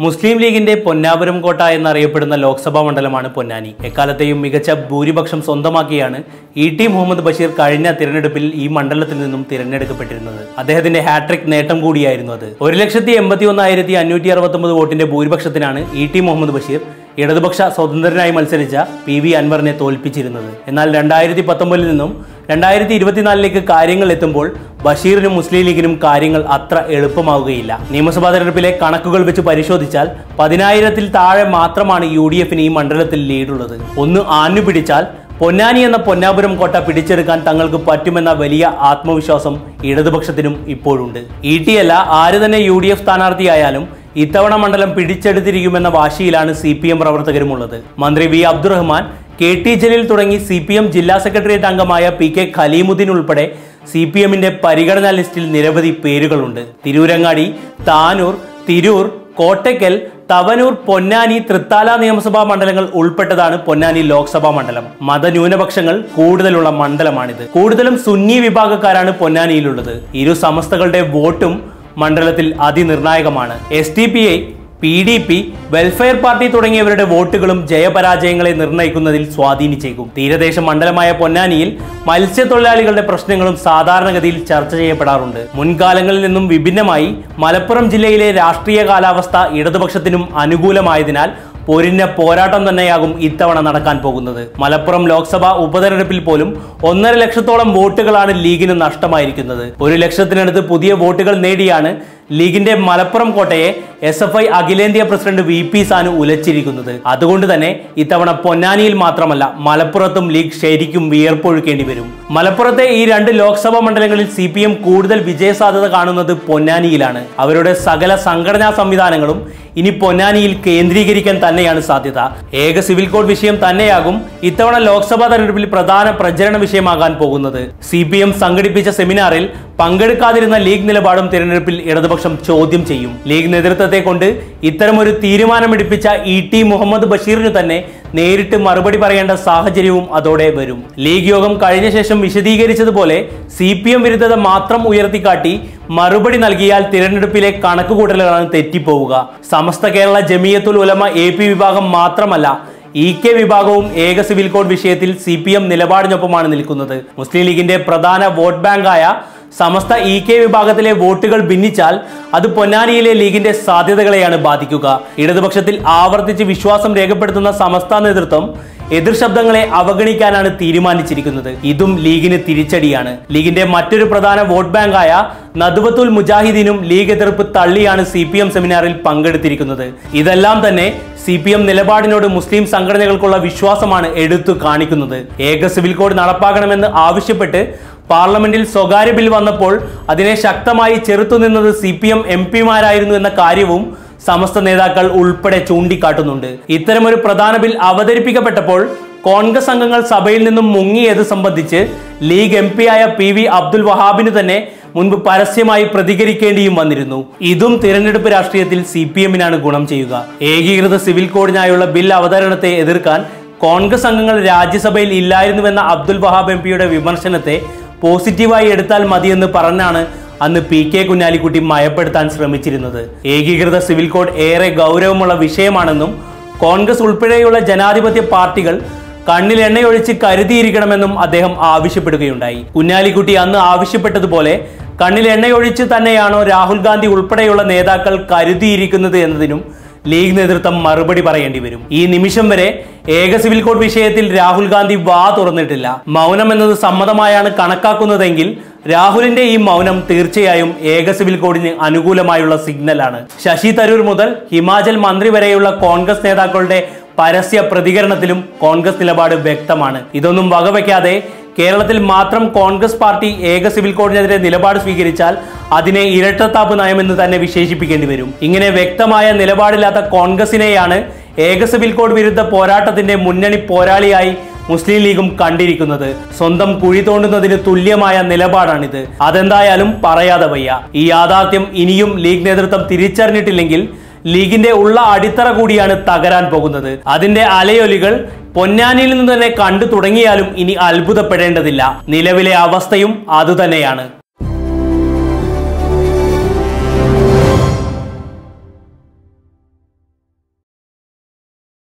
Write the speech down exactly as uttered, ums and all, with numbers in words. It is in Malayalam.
മുസ്ലിം ലീഗിന്റെ പൊന്നാപുരം കോട്ട എന്നറിയപ്പെടുന്ന ലോക്സഭാ മണ്ഡലമാണ് പൊന്നാനി. എക്കാലത്തെയും മികച്ച ഭൂരിപക്ഷം സ്വന്തമാക്കിയാണ് ഇ ടി മുഹമ്മദ് ബഷീർ കഴിഞ്ഞ തിരഞ്ഞെടുപ്പിൽ ഈ മണ്ഡലത്തിൽ നിന്നും തിരഞ്ഞെടുക്കപ്പെട്ടിരുന്നത്. അദ്ദേഹത്തിന്റെ ഹാട്രിക് നേട്ടം കൂടിയായിരുന്നു അത്. ഒരു ലക്ഷത്തി എൺപത്തി ഒന്നായിരത്തി അഞ്ഞൂറ്റി അറുപത്തി ഒമ്പത് വോട്ടിന്റെ ഭൂരിപക്ഷത്തിനാണ് ഇ ടി മുഹമ്മദ് ബഷീർ ഇടതുപക്ഷ സ്വതന്ത്രനായി മത്സരിച്ച പി വി അൻവറിനെ തോൽപ്പിച്ചിരുന്നത്. എന്നാൽ രണ്ടായിരത്തി പത്തൊമ്പതിൽ നിന്നും രണ്ടായിരത്തി ഇരുപത്തിനാലിലേക്ക് കാര്യങ്ങൾ എത്തുമ്പോൾ ബഷീറിനും മുസ്ലിം ലീഗിനും കാര്യങ്ങൾ അത്ര എളുപ്പമാവുകയില്ല. നിയമസഭാ തെരഞ്ഞെടുപ്പിലെ കണക്കുകൾ വെച്ച് പരിശോധിച്ചാൽ പതിനായിരത്തിൽ താഴെ മാത്രമാണ് യു ഡി എഫിന് ഈ മണ്ഡലത്തിൽ ലീഡുള്ളത്. ഒന്ന് ആഞ്ഞു പിടിച്ചാൽ പൊന്നാനി എന്ന പൊന്നാപുരം കോട്ട പിടിച്ചെടുക്കാൻ തങ്ങൾക്ക് പറ്റുമെന്ന വലിയ ആത്മവിശ്വാസം ഇടതുപക്ഷത്തിനും ഇപ്പോഴുണ്ട്. ഇ ടി അല്ല ആര് തന്നെ യു ഡി എഫ് സ്ഥാനാർത്ഥിയായാലും ഇത്തവണ മണ്ഡലം പിടിച്ചെടുത്തിരിക്കുമെന്ന വാശിയിലാണ് സി പി എം പ്രവർത്തകരുമുള്ളത്. മന്ത്രി V Abdurahiman, K T Jaleel തുടങ്ങി സി പി എം ജില്ലാ സെക്രട്ടേറിയറ്റ് അംഗമായ പി കെ ഖലീമുദ്ദീൻ ഉൾപ്പെടെ സി പി എമ്മിന്റെ പരിഗണനാ ലിസ്റ്റിൽ നിരവധി പേരുകളുണ്ട്. തിരൂരങ്ങാടി, താനൂർ, തിരൂർ, കോട്ടയ്ക്കൽ, തവനൂർ, പൊന്നാനി, തൃത്താല നിയമസഭാ മണ്ഡലങ്ങൾ ഉൾപ്പെട്ടതാണ് പൊന്നാനി ലോക്സഭാ മണ്ഡലം. മതന്യൂനപക്ഷങ്ങൾ കൂടുതലുള്ള മണ്ഡലമാണിത്. കൂടുതലും സുന്നി വിഭാഗക്കാരാണ് പൊന്നാനിയിലുള്ളത്. ഇരു സമസ്തകളുടെ വോട്ടും മണ്ഡലത്തിൽ അതിനിർണായകമാണ്. S D P I, P D P, welfare party തുടങ്ങിയവരുടെ വോട്ടുകളും ജയപരാജയങ്ങളെ നിർണ്ണയിക്കുന്നതിൽ സ്വാധീനിച്ചേക്കും. തീരദേശ മണ്ഡലമായ പൊന്നാനിയിൽ മത്സ്യത്തൊഴിലാളികളുടെ പ്രശ്നങ്ങളും സാധാരണഗതിയിൽ ചർച്ച ചെയ്യപ്പെടാറുണ്ട്. മുൻകാലങ്ങളിൽ നിന്നും വിഭിന്നമായി മലപ്പുറം ജില്ലയിലെ രാഷ്ട്രീയ കാലാവസ്ഥ ഇടതുപക്ഷത്തിനും അനുകൂലമായതിനാൽ പൊരിഞ്ഞ പോരാട്ടം തന്നെയാകും ഇത്തവണ നടക്കാൻ പോകുന്നത്. മലപ്പുറം ലോക്സഭാ ഉപതെരഞ്ഞെടുപ്പിൽ പോലും ഒന്നര ലക്ഷത്തോളം വോട്ടുകളാണ് ലീഗിന് നഷ്ടമായിരിക്കുന്നത്. ഒരു ലക്ഷത്തിനടുത്ത് പുതിയ വോട്ടുകൾ നേടിയാണ് ലീഗിന്റെ മലപ്പുറം കോട്ടയെ എസ് എഫ് ഐ അഖിലേന്ത്യാ പ്രസിഡന്റ് വി പി സാനു ഉലച്ചിരിക്കുന്നത്. അതുകൊണ്ട് തന്നെ ഇത്തവണ പൊന്നാനിയിൽ മാത്രമല്ല മലപ്പുറത്തും ലീഗ് ശരിക്കും വിയർപ്പൊഴുക്കേണ്ടി വരും. മലപ്പുറത്തെ ഈ രണ്ട് ലോക്സഭാ മണ്ഡലങ്ങളിൽ സി പി എം കൂടുതൽ വിജയസാധ്യത കാണുന്നത് പൊന്നാനിയിലാണ്. അവരുടെ സകല സംഘടനാ സംവിധാനങ്ങളും ഇനി പൊന്നാനിയിൽ കേന്ദ്രീകരിക്കാൻ തന്നെയാണ് സാധ്യത. ഏക സിവിൽ കോഡ് വിഷയം തന്നെയാകും ഇത്തവണ ലോക്സഭാ തെരഞ്ഞെടുപ്പിൽ പ്രധാന പ്രചരണ വിഷയമാകാൻ പോകുന്നത്. സി പി എം സംഘടിപ്പിച്ച സെമിനാറിൽ പങ്കെടുക്കാതിരുന്ന ലീഗ് നിലപാടും തിരഞ്ഞെടുപ്പിൽ ഇടതുപക്ഷം ചോദ്യം ചെയ്യും. ലീഗ് നേതൃത്വത്തെ കൊണ്ട് ഇത്തരമൊരു തീരുമാനമെടുപ്പിച്ച ഇ ടി മുഹമ്മദ് ബഷീറിന് തന്നെ നേരിട്ട് മറുപടി പറയേണ്ട സാഹചര്യവും അതോടെ വരും. ലീഗ് യോഗം കഴിഞ്ഞ ശേഷം വിശദീകരിച്ചതുപോലെ സി പി എം വിരുദ്ധത മാത്രം ഉയർത്തിക്കാട്ടി മറുപടി നൽകിയാൽ തിരഞ്ഞെടുപ്പിലെ കണക്കുകൂട്ടലുകളാണ് തെറ്റിപ്പോവുക. സമസ്ത കേരള ജമിയത്തുൽ ഉലമ എ പി വിഭാഗം മാത്രമല്ല ഇ കെ വിഭാഗവും ഏക സിവിൽ കോഡ് വിഷയത്തിൽ സി പി എം നിലപാടിനൊപ്പമാണ് നിൽക്കുന്നത്. മുസ്ലിം ലീഗിന്റെ പ്രധാന വോട്ട് ബാങ്കായ സമസ്ത ഇ കെ വിഭാഗത്തിലെ വോട്ടുകൾ ഭിന്നിച്ചാൽ അത് പൊന്നാനിയിലെ ലീഗിന്റെ സാധ്യതകളെയാണ് ബാധിക്കുക. ഇടതുപക്ഷത്തിൽ ആവർത്തിച്ച് വിശ്വാസം രേഖപ്പെടുത്തുന്ന സമസ്ത നേതൃത്വം എതിർ ശബ്ദങ്ങളെ അവഗണിക്കാനാണ് തീരുമാനിച്ചിരിക്കുന്നത്. ഇതും ലീഗിന് തിരിച്ചടിയാണ്. ലീഗിന്റെ മറ്റൊരു പ്രധാന വോട്ട് ബാങ്കായ നദ്വത്തുൽ മുജാഹിദീനും ലീഗ് എതിർപ്പ് തള്ളിയാണ് സി പി എം സെമിനാറിൽ പങ്കെടുത്തിരിക്കുന്നത്. ഇതെല്ലാം തന്നെ സി പി എം നിലപാടിനോട് മുസ്ലിം സംഘടനകൾക്കുള്ള വിശ്വാസമാണ് എടുത്തു കാണിക്കുന്നത്. ഏക സിവിൽ കോഡ് നടപ്പാക്കണമെന്ന് ആവശ്യപ്പെട്ട് പാർലമെന്റിൽ സ്വകാര്യ ബിൽ വന്നപ്പോൾ അതിനെ ശക്തമായി ചെറുത്തുനിന്നത് സി പി എം എം പിമാരായിരുന്നു എന്ന കാര്യവും സമസ്ത നേതാക്കൾ ഉൾപ്പെടെ ചൂണ്ടിക്കാട്ടുന്നുണ്ട്. ഇത്തരമൊരു പ്രധാന ബിൽ അവതരിപ്പിക്കപ്പെട്ടപ്പോൾ കോൺഗ്രസ് അംഗങ്ങൾ സഭയിൽ നിന്നും മുങ്ങിയത് സംബന്ധിച്ച് ലീഗ് എം പി ആയ പി വി അബ്ദുൽ വഹാബിന് തന്നെ മുൻപ് പരസ്യമായി പ്രതികരിക്കേണ്ടിയും വന്നിരുന്നു. ഇതും തിരഞ്ഞെടുപ്പ് രാഷ്ട്രീയത്തിൽ സി പി എമ്മിനാണ് ഗുണം ചെയ്യുക. ഏകീകൃത സിവിൽ കോഡിനായുള്ള ബിൽ അവതരണത്തെ എതിർക്കാൻ കോൺഗ്രസ് അംഗങ്ങൾ രാജ്യസഭയിൽ ഇല്ലായിരുന്നുവെന്ന അബ്ദുൽ വഹാബ് എം പിയുടെ വിമർശനത്തെ പോസിറ്റീവായി എടുത്താൽ മതിയെന്ന് പറഞ്ഞാണ് അന്ന് പി കെ കുഞ്ഞാലിക്കുട്ടി മയപ്പെടുത്താൻ ശ്രമിച്ചിരുന്നത്. ഏകീകൃത സിവിൽ കോഡ് ഏറെ ഗൗരവമുള്ള വിഷയമാണെന്നും കോൺഗ്രസ് ഉൾപ്പെടെയുള്ള ജനാധിപത്യ പാർട്ടികൾ കണ്ണിൽ എണ്ണയൊഴിച്ച് കരുതിയിരിക്കണമെന്നും അദ്ദേഹം ആവശ്യപ്പെടുകയുണ്ടായി. കുഞ്ഞാലിക്കുട്ടി അന്ന് ആവശ്യപ്പെട്ടതുപോലെ കണ്ണിൽ എണ്ണയൊഴിച്ച് തന്നെയാണോ രാഹുൽ ഗാന്ധി ഉൾപ്പെടെയുള്ള നേതാക്കൾ കരുതിയിരിക്കുന്നത് എന്നതിനും ലീഗ് നേതൃത്വം മറുപടി പറയേണ്ടി വരും. ഈ നിമിഷം വരെ ഏക സിവിൽ കോഡ് വിഷയത്തിൽ രാഹുൽ ഗാന്ധി വാ തുറന്നിട്ടില്ല. മൗനം എന്നത് സമ്മതമായാണ് കണക്കാക്കുന്നതെങ്കിൽ രാഹുലിന്റെ ഈ മൗനം തീർച്ചയായും ഏക സിവിൽ കോഡിന് അനുകൂലമായുള്ള സിഗ്നലാണ്. ശശി തരൂർ മുതൽ ഹിമാചൽ മന്ത്രി വരെയുള്ള കോൺഗ്രസ് നേതാക്കളുടെ പരസ്യ പ്രതികരണത്തിലും കോൺഗ്രസ് നിലപാട് വ്യക്തമാണ്. ഇതൊന്നും വകവയ്ക്കാതെ കേരളത്തിൽ മാത്രം കോൺഗ്രസ് പാർട്ടി ഏക സിവിൽ കോഡിനെതിരെ നിലപാട് സ്വീകരിച്ചാൽ അതിനെ ഇരട്ടത്താപ്പ് നയമെന്ന് തന്നെ വിശേഷിപ്പിക്കേണ്ടി വരും. ഇങ്ങനെ വ്യക്തമായ നിലപാടില്ലാത്ത കോൺഗ്രസിനെയാണ് ഏക സിവിൽ കോഡ് വിരുദ്ധ പോരാട്ടത്തിന്റെ മുന്നണി പോരാളിയായി മുസ്ലിം ലീഗും കണ്ടിരിക്കുന്നത്. സ്വന്തം കുഴി തോണ്ടുന്നതിന് തുല്യമായ നിലപാടാണിത്. അതെന്തായാലും പറയാതെ വയ്യ. ഈ യാഥാർത്ഥ്യം ഇനിയും ലീഗ് നേതൃത്വം തിരിച്ചറിഞ്ഞിട്ടില്ലെങ്കിൽ ലീഗിന്റെ ഉള്ള അടിത്തറ കൂടിയാണ് തകരാൻ പോകുന്നത്. അതിന്റെ അലയൊലികൾ പൊന്നാനിയിൽ നിന്ന് തന്നെ കണ്ടു തുടങ്ങിയാലും ഇനി അത്ഭുതപ്പെടേണ്ടതില്ല. നിലവിലെ അവസ്ഥയും അതുതന്നെയാണ്.